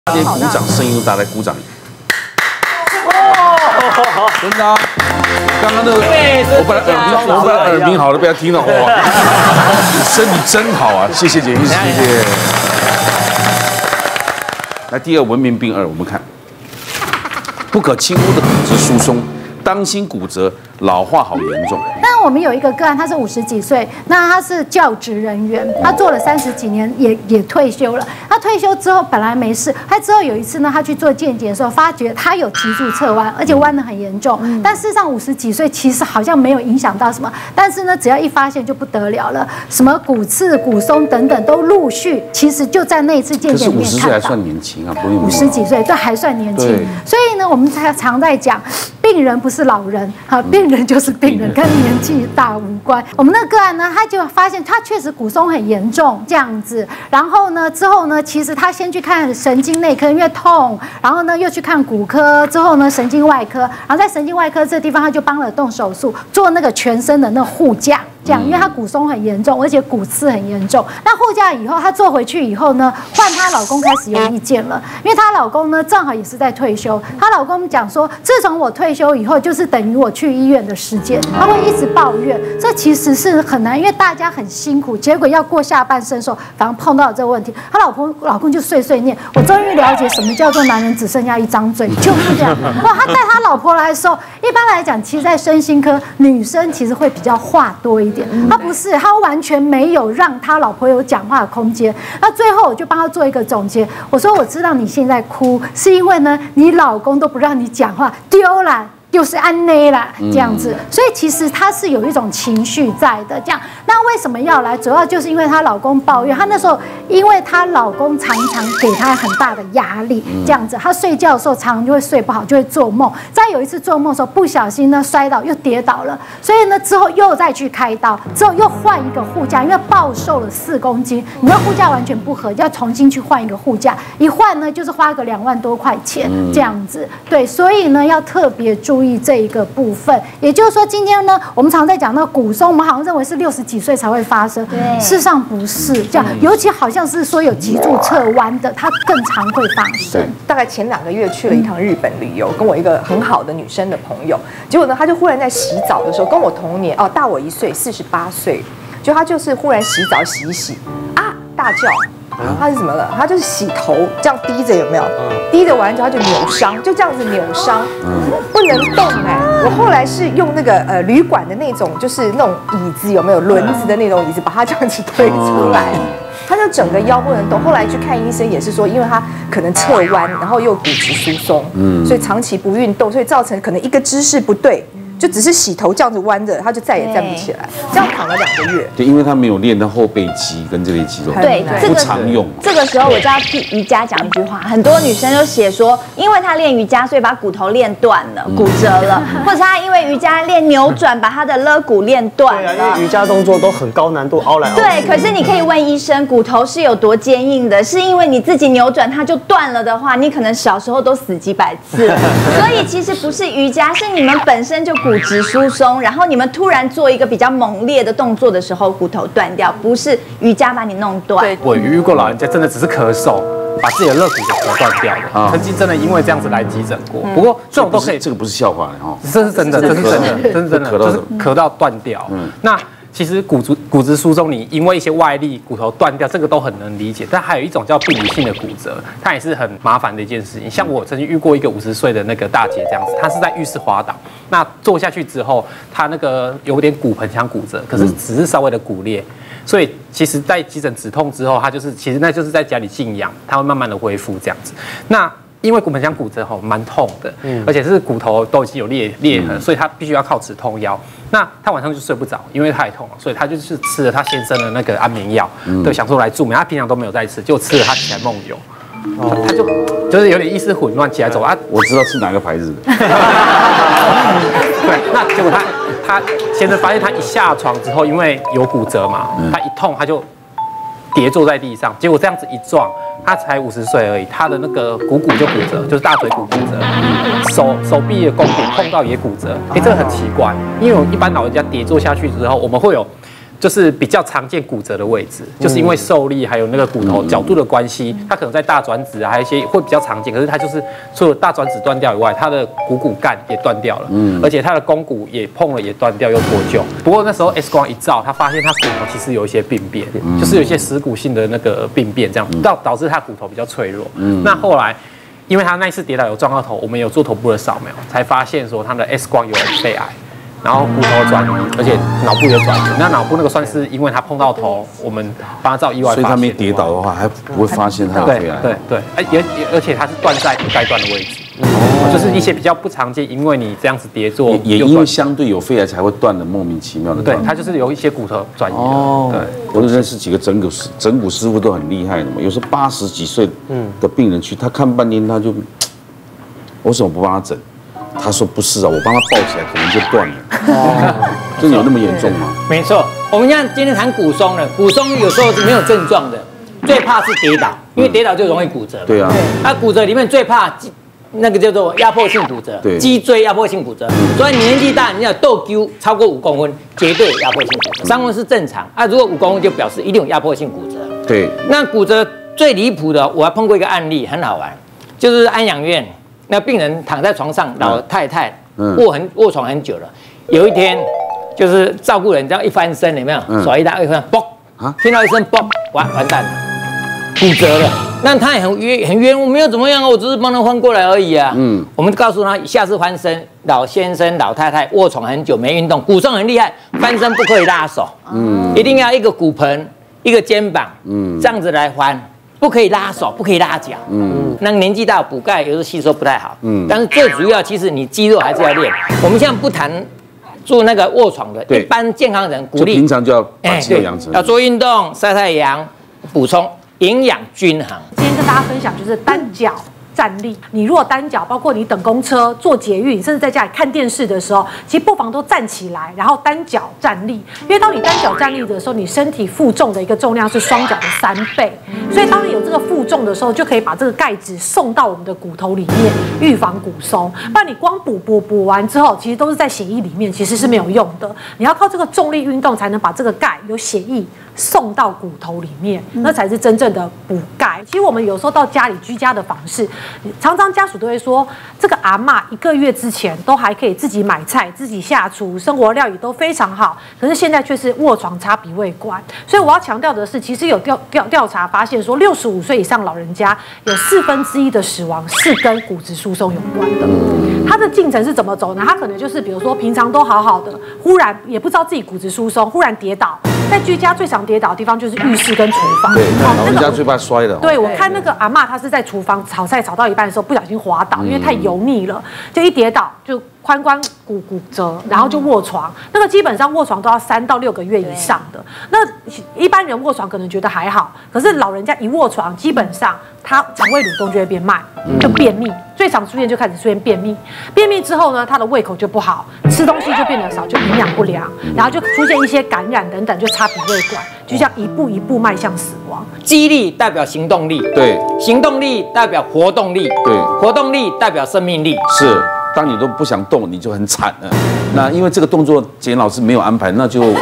连鼓掌声音都大，来鼓掌。真的啊！刚刚那个，我本来耳鸣好了，被他听到，哇！身体真好啊！谢谢简医师，谢谢。来，第二文明病2，我们看，不可轻忽的骨质疏松，当心骨折老化好严重。 那我们有一个个案，他是50几岁，那他是教职人员，他做了30几年，也退休了。他退休之后本来没事，他之后有一次呢，他去做健检的时候，发觉他有脊柱侧弯，而且弯得很严重。但事实上50几岁其实好像没有影响到什么，但是呢，只要一发现就不得了了，什么骨刺、骨松等等都陆续，其实就在那一次健检里面看到。可是50岁还算年轻啊，不用 50几岁，这还算年轻。所以呢，我们常在讲，病人不是老人，病人就是病人，跟年纪大无关。我们那个个案呢，他就发现他确实骨松很严重这样子，然后呢之后呢，其实他先去看神经内科，因为痛，然后呢又去看骨科，之后呢神经外科，然后在神经外科这地方他就帮了动手术，做那个全身的那个护架。这样，因为她骨松很严重，而且骨刺很严重。那护架以后，她做回去以后呢，换她老公开始有意见了，因为她老公呢正好也是在退休。她老公讲说，自从我退休以后，就是等于我去医院的时间，她会一直抱怨。这其实是很难，因为大家很辛苦，结果要过下半生的时候，反而碰到了这个问题。她老公就碎碎念，我终于了解什么叫做男人只剩下一张嘴，就是这样。哇，他带他老婆来的时候，一般来讲，其实在身心科，女生其实会比较话多一点。他不是，他完全没有让他老婆有讲话的空间。那最后我就帮他做一个总结，我说我知道你现在哭是因为呢，你老公都不让你讲话，丢了。就是安内啦，这样子，所以其实她是有一种情绪在的。这样，那为什么要来？主要就是因为她老公抱怨，她那时候因为她老公常常给她很大的压力，这样子，她睡觉的时候常常就会睡不好，就会做梦。再有一次做梦的时候，不小心呢摔倒又跌倒了，所以呢之后又再去开刀，之后又换一个护架，因为暴瘦了4公斤，你的护架完全不合，要重新去换一个护架，一换呢就是花个2万多块钱这样子。对，所以呢要特别注意这一个部分，也就是说，今天呢，我们常在讲那个骨松，我们好像认为是60几岁才会发生，事实上不是这样，尤其好像是说有脊柱侧弯的，它更常会发生。 大概前2个月去了一趟日本旅游，跟我一个很好的女生的朋友，结果呢，她就忽然在洗澡的时候，跟我同年大我1岁，48岁，就她就是忽然洗澡洗一洗啊，大叫。他是什么了？他就是洗头这样低着，有没有？低着完之后他就扭伤，就这样子扭伤，不能动哎。我后来是用那个旅馆的那种，就是那种椅子，有没有轮子的那种椅子，把他这样子推出来，他就整个腰不能动。后来去看医生也是说，因为他可能侧弯，然后又骨质疏松，所以长期不运动，所以造成可能一个姿势不对。就只是洗头这样子弯着，他就再也站不起来，这样躺了2个月。 对，因为他没有练到后背肌跟这类肌肉， 对， 不常用。 这个时候我就要替瑜伽讲一句话，很多女生都写说，因为她练瑜伽，所以把骨头练断了，骨折了，或者她因为瑜伽练扭转，把她的肋骨练断了。 对啊，因为瑜伽动作都很高难度，凹来凹去。 对，可是你可以问医生，骨头是有多坚硬的？是因为你自己扭转它就断了的话，你可能小时候都死几百次了。所以其实不是瑜伽，是你们本身就骨质疏松。然后你们突然做一个比较猛烈的动作的时候，骨头断掉，不是瑜伽把你弄断。 对，我遇过老人家真的只是咳嗽，把自己的肋骨给咳断掉的，曾经真的因为这样子来急诊过。不过这种都可以， 这个不是笑话哦， 这是真的，这是真的，真的，就是咳到断掉。那其实骨质疏松，你因为一些外力骨头断掉，这个都很能理解。但还有一种叫病理性的骨折，它也是很麻烦的一件事情。像我曾经遇过一个50岁的那个大姐这样子，她是在浴室滑倒，那坐下去之后，她那个有点骨盆腔骨折，可是只是稍微的骨裂。所以其实，在急诊止痛之后，她其实那就是在家里静养，她会慢慢的恢复这样子。那因为骨盆腔骨折蛮痛的，而且是骨头都已经有裂痕，所以他必须要靠止痛药。那他晚上就睡不着，因为太痛了，所以他就是吃了他先生的那个安眠药，对，想说来助眠。他平常都没有在吃，就吃了他起来梦游，他就是有点意识混乱，起来走啊。 我知道是哪个牌子的。 对，那结果他先生发现他一下床之后，因为有骨折嘛，他一痛他就跌坐在地上，结果这样子一撞。他才50岁而已，他的那个股就骨折，就是大腿骨骨折，手臂的肱骨碰到也骨折。这个很奇怪，因为我一般老人家跌坐下去之后，我们会有就是比较常见骨折的位置，就是因为受力还有那个骨头角度的关系，它可能在大转子啊，还有一些会比较常见。可是它就是除了大转子断掉以外，它的骨干也断掉了，而且它的肱骨也碰了也断掉又脱臼。不过那时候 X 光一照，他发现他骨头其实有一些病变，就是有一些蚀骨性的那个病变，这样导致他骨头比较脆弱。那后来。因为他那一次跌倒有撞到头，我们有做头部的扫描，才发现说他的 X 光有肺癌，然后骨头转移，而且脑部也转移。那脑部那个算是因为他碰到头，我们帮他照意外发现， 所以他没跌倒的话，还不会发现他有肺癌。 对，而且他是断在不该断的位置。就是一些比较不常见，因为你这样子跌坐， 也因为相对有肺癌才会断的莫名其妙的。 对，它就是有一些骨头转移。对， 我认识几个整骨师傅都很厉害的嘛，有时候80几岁的病人去，他看半天他就，我为什么不帮他整？他说不是啊，我帮他抱起来可能就断了。真的有那么严重吗？ 没错，我们像今天谈骨松了，骨松有时候是没有症状的，最怕是跌倒，因为跌倒就容易骨折。 对啊， 那骨折里面最怕那个叫做压迫性骨折，脊椎压迫性骨折。所以你年纪大，你要豆揪超过5公分，绝对有压迫性骨折。3公分是正常啊，如果5公分就表示一定有压迫性骨折。 对， 那骨折最离谱的，我还碰过一个案例，很好玩，就是安养院那病人躺在床上，老太太卧床很久了，有一天就是照顾人，这样一翻身，有没有？手一拉，一翻，嘣，听到一声嘣，完蛋了，骨折了。那他也很冤，我没有怎么样，我只是帮他翻过来而已啊。我们告诉他，下次翻身，老先生、老太太卧床很久没运动，骨松很厉害，翻身不可以拉手，一定要一个骨盆、一个肩膀，这样子来翻，不可以拉手，不可以拉脚。那个年纪大补钙有时候吸收不太好。但是最主要，其实你肌肉还是要练。我们现在不谈做那个卧床的，一般健康人鼓励平常就要把肌肉养成， 要做运动、晒太阳，补充营养均衡。 今天跟大家分享就是单脚站立。你如果单脚，包括你等公车、坐捷运，甚至在家里看电视的时候，其实不妨都站起来，然后单脚站立。因为当你单脚站立的时候，你身体负重的一个重量是双脚的3倍，所以当你有这个负重的时候，就可以把这个钙质送到我们的骨头里面，预防骨松。不然你光补完之后，其实都是在血液里面，其实是没有用的。你要靠这个重力运动，才能把这个钙由血液送到骨头里面，那才是真正的补钙。其实我们有时候到家里居家的访视，常常家属都会说，这个阿嬷1个月之前都还可以自己买菜、自己下厨，生活料理都非常好，可是现在却是卧床插鼻胃管。所以我要强调的是，其实有调查发现说，65岁以上老人家有1/4的死亡是跟骨质疏松有关的。他的进程是怎么走呢？他可能就是比如说平常都好好的，忽然也不知道自己骨质疏松，忽然跌倒。在居家最常跌倒的地方就是浴室跟厨房。 对，老人家最怕摔的。 对，我看那个阿嬷，她是在厨房炒菜炒到一半的时候不小心滑倒，因为太油腻了，就一跌倒就髋关骨骨折，然后就卧床。那个基本上卧床都要3到6个月以上的。那一般人卧床可能觉得还好，可是老人家一卧床，基本上他肠胃蠕动就会变慢，就便秘。最常出现就开始出现便秘。便秘之后呢，他的胃口就不好，吃东西就变得少，就营养不良，然后就出现一些感染等等，就插鼻胃管，就像一步一步迈向死亡。 肌力代表行动力， 对； 行动力代表活动力， 对； 活动力代表生命力， 是。当你都不想动，你就很惨了。那因为这个动作简老师没有安排，那就一起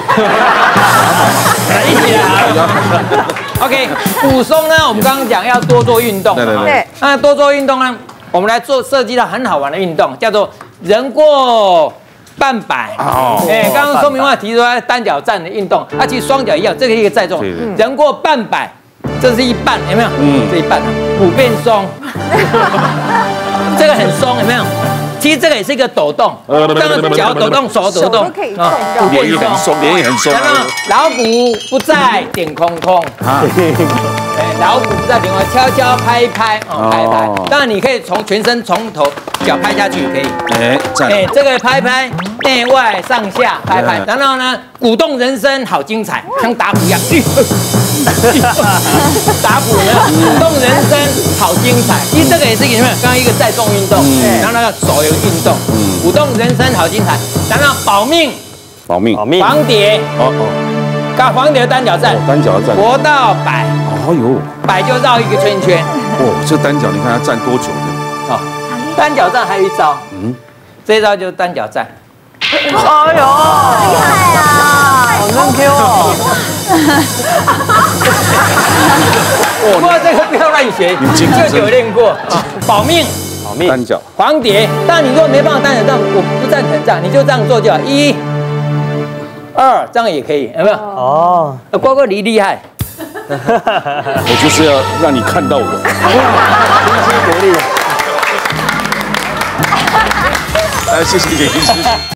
来。OK， 骨松呢，我们刚刚讲要多做运动。 对。 那多做运动呢，我们来设计到很好玩的运动，叫做人过半百。刚刚说明话提出来单脚站的运动，其实双脚一样，这个一个载重。人过半百，这是一半，有没有？这一半，骨变松。这个很松，有没有？其实这个也是一个抖动，当然脚抖动，手抖动， 脸也很松，脸也很松。 老骨不在点空空，老骨不在点空空，悄悄拍一拍，拍一拍。当然你可以从全身从头脚拍下去，可以。这个拍拍，内外上下拍拍。然后呢，鼓动人生好精彩，像打鼓一样。打鼓呢，鼓动人生好精彩。其实这个也是有没有？刚刚一个载重运动，然后那个手有运动，鼓动人生好精彩。然后保命，防跌，搞防跌单脚站， 单脚站， 活到100。 哦呦 ，100就绕一个圈圈。 这单脚你看他站多久的？ 单脚站还有一招，这一招就是单脚站。 哎呦，厉害啊！ 好能 Q 哦。 不过这个不要乱学，就有练过。保命， 保命。 单脚。 黄蝶，但你如果没办法单脚这样，我不赞成这样，你就这样做就好。1、2，这样也可以，有没有？哦，瓜瓜厉害。 我就是要让你看到我。 辛苦鼓励。 来，谢谢李医师。